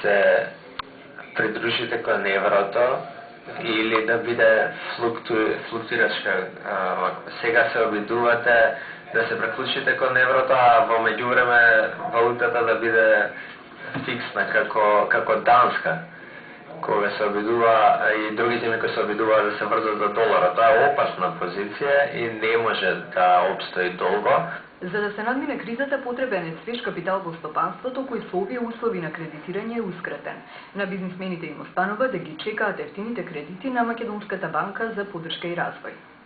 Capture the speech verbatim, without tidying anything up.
се придружите кон еврото или да биде флукту, флуктуирачка. Сега се обидувате да се преклучите кон еврото, а во меѓувреме валутата да биде фиксна, како, како данска, кога се обидува и други земји кои се обидува да се врзат за доларот. Тоа е опасна позиција и не може да обстои долго. За да се надмине кризата, потребен е свеж капитал во стопанството, кој со овие услови на кредитирање е ускратен. На бизнисмените им останува да ги чекаат ефтините кредити на Македонската банка за поддршка и развој.